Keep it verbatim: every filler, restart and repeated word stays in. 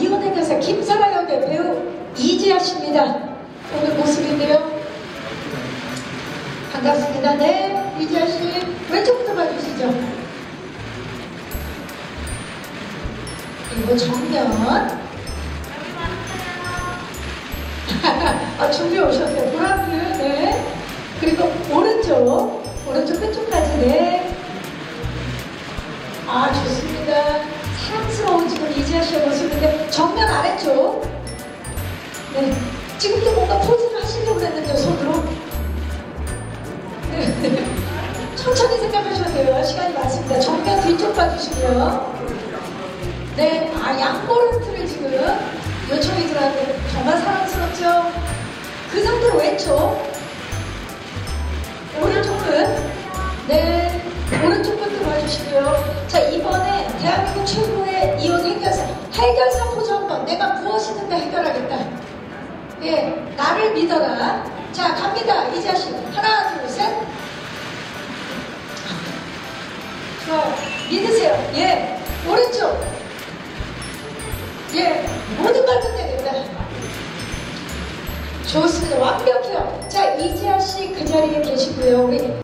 이혼 해결사 김설아 역의 배우 이지아 씨입니다. 오늘 모습인데요. 반갑습니다. 네, 이지아 씨 왼쪽부터 봐주시죠. 그리고 정면. 아, 준비 오셨어요. 보라블. 네. 그리고 오른쪽, 오른쪽 끝쪽까지. 네. 아, 좋습니다. 사랑스러운 지금 이지아 씨의 모습인데 정면 아래쪽. 네. 지금도 뭔가 포즈를 하시려고 그랬는데 손으로. 네, 네. 천천히 생각하셔도 돼요. 시간이 많습니다. 정면 뒤쪽 봐주시고요. 네. 아, 양보르트를 지금 요청이 들어왔는데 정말 사랑스럽죠? 그 정도로 왼쪽. 오른쪽 끝. 네. 오른쪽 끝도 봐주시고요. 자, 이번에 대한민국 최고의 이혼 해결사. 해결사 포즈 한번. 내가 무엇이든 다 해결하겠다. 예. 나를 믿어라. 자, 갑니다. 이지아 씨. 하나, 둘, 셋. 좋아요. 믿으세요. 예. 오른쪽. 예. 모든 걸 끝내겠다. 좋습니다. 완벽해요. 자, 이지아 씨 그 자리에 계시고요. 우리